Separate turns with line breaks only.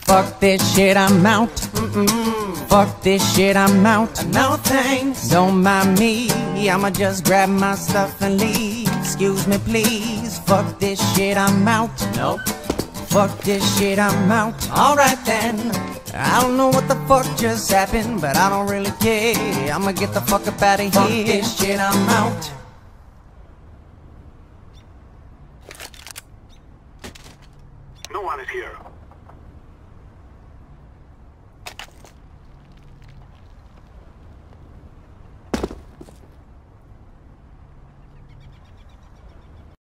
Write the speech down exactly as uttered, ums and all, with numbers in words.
Fuck this shit, I'm out. Mm-mm. Fuck this shit, I'm out. No thanks. Don't mind me, I'ma just grab my stuff and leave. Excuse me please. Fuck this shit, I'm out. Nope. Fuck this shit, I'm out. Alright then. I don't know what the fuck just happened, but I don't really care. I'ma get the fuck up out of here. Fuck this shit, I'm out.
No one is here.